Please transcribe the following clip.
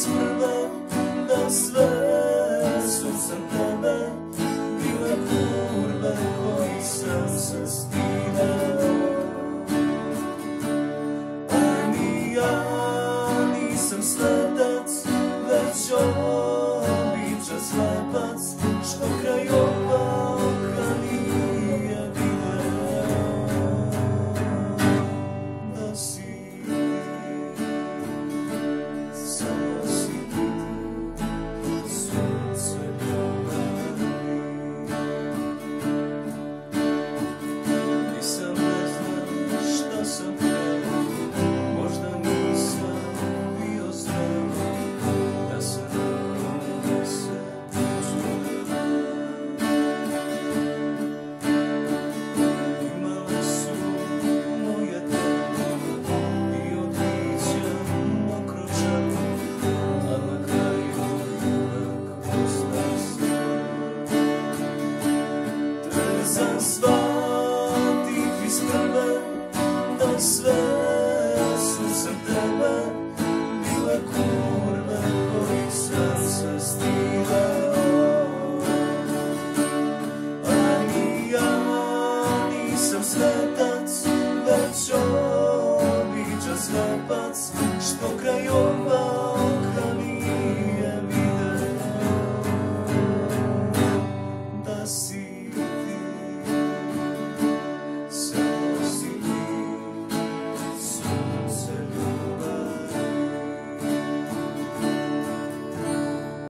isprve, da sve su za tebe bile kurve koji sam se stideo. A ni ja nisam svetac, već običan slepac, što kraj oba oka nije video. Da si samo si ti, sunce ljubavi. Nisam ne znam šta sam hteo, možda nisam bio zreo, da se nekome se imale su moje telo i od bića mokro čelo, a na kraju uvek ostaje. Trzan shvatih iz prve, da sve su za tebe bile kurve